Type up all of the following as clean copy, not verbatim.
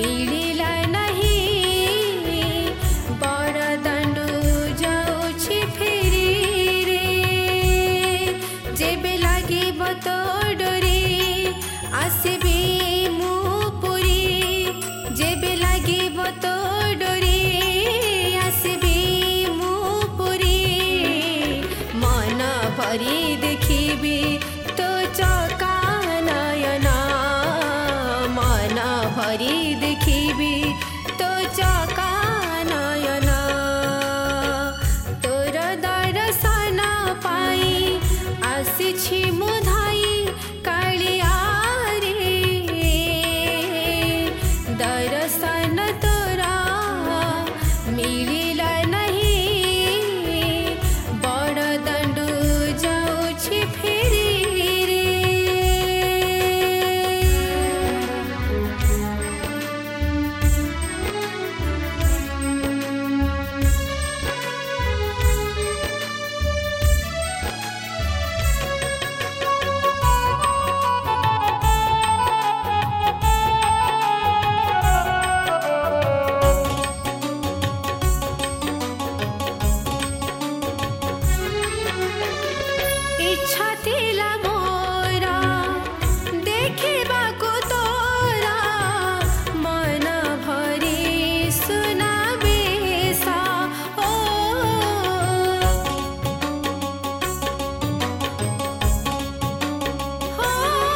मिलिला नहीं बड़ दंडु जाऊछि फेरी रे जेबे लागिब तो डोरी आसबी मु पुरी जेबे लागिब तो डोरी आसबी मु पुरी मन भरी देखिबी तो चका नयना मन भरी देखिबी तो चका नयना तोर दर्शन पाई आसिछि मुधाई कालिया रे दर्शन तोरा मिलिला नहीं बड़ दंडु जाऊछि फेरी रे इच्छा थिला मोरा देखिबाको तोरा मन भरी सुनाबेसा ओ हो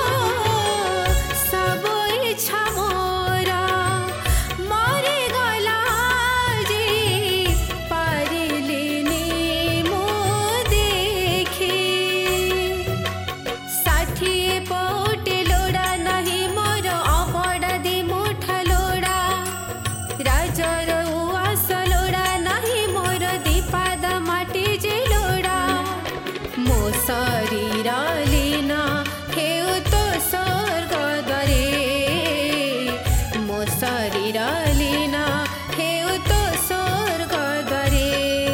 सब इच्छा मोरा मरि गला जे पारिलिनी मु देखी षाठिए पौटे लोड़ा नहीं मोर अभड़ा दे मुठा लोड़ा राजर उआस लोड़ा नहीं मोर दीपाद माटी जे लोड़ा मो शरीर लीना हेउ तो स्वर्ग द्वारे मो शरीर लीना हेउ तो स्वर्ग द्वारे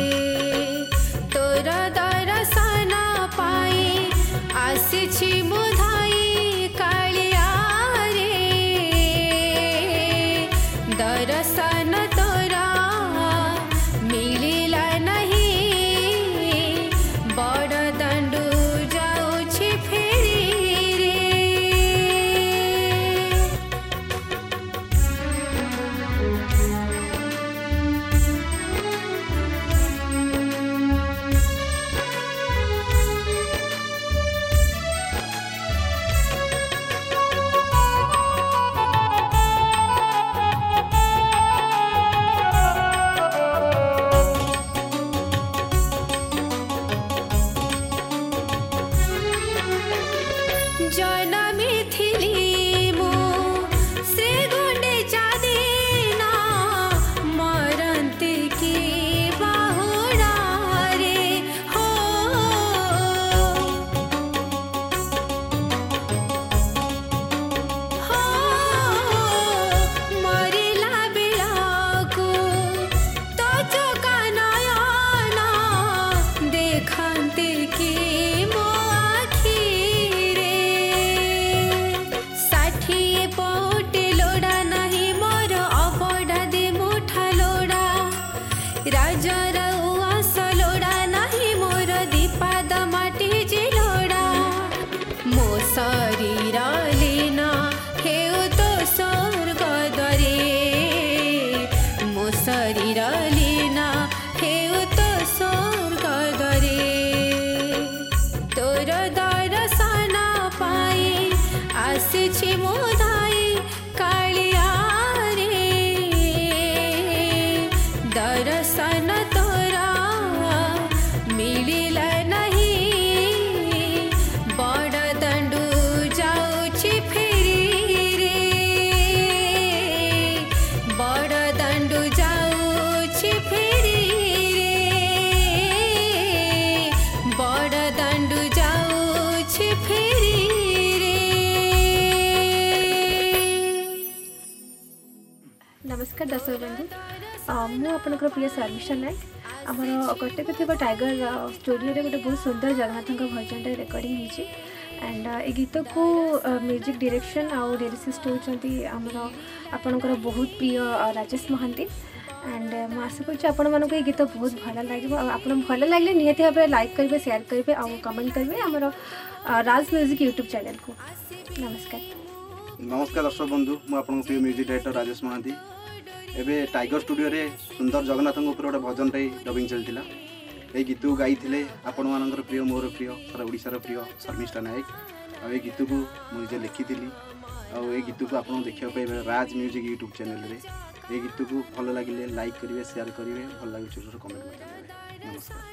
तोर दर्शन पाई आसिछि मुधाई कालिया रे दर्शन तोरा मिलिला नहीं बड़ दंडु जाऊछि फेरी रे जनमी थिली मु श्री गुंडीचा दीना मरंती की बाहुड़ा रे हो हो मरिला बेलाको तो चका नयना देखंती की मो आखी रे षाठिए पौटे लोड़ा नहीं मोर अभड़ा दे मुठा लोड़ा राजर उआस लोड़ा नहीं मोर दीपाद माटी जे लोड़ा मो शरीर लीना हेउ तो स्वर्ग द्वारे मो शरीर लीना हेउ तो स्वर्ग द्वारे तोर दर्शन पाई आसिछि मुधाई कालिया रे दर्शन तोरा मिलिला नहीं बड़ दंडु जाऊछि फेरी रे बड़ दंडु जाऊछि फेरी रे बड़ दंडु जाऊछि फेरी रे नमस्कार दर्शक बंधु मु आपनकर प्रिय सर्विसन नायक आमर कटक थी टाइगर स्टूडियो गोटे बहुत सुंदर जगन्नाथ भजन रेकर्डिंग होती एंड ए गीत को म्यूजिक डायरेक्शन आउ लिरिसिस्ट होती आमर आपणकर बहुत प्रिय राजेश महांती एंड मुझे आशा करुँच आपण मानक ये गीत बहुत भल लगे आप भल लगे निहती भाव में लाइक करेंगे शेयर करेंगे आउ कमेंट करेंगे आमर राज म्यूजिक यूट्यूब चैनल को। नमस्कार। नमस्कार दर्शक बंधु मु आपन प्रिय म्यूजिक डायरेक्टर राजेश महांती एबे टाइगर स्टूडियो रे सुंदर जगन्नाथ ऊपर गोटे भजन डबिंग चलता ये गीत को गाई आपण मानकर प्रिय मोर प्रिय सारा ओडिशार प्रिय शर्मिष्ठा नायक आ गीत को मुझे लिखी ये गीत को आप देखा पाइबे राज म्यूजिक यूट्यूब चैनल रे ये गीत को भल लगे लाइक करेंगे शेयर करेंगे भल लगे कमेंट करेंगे। नमस्कार।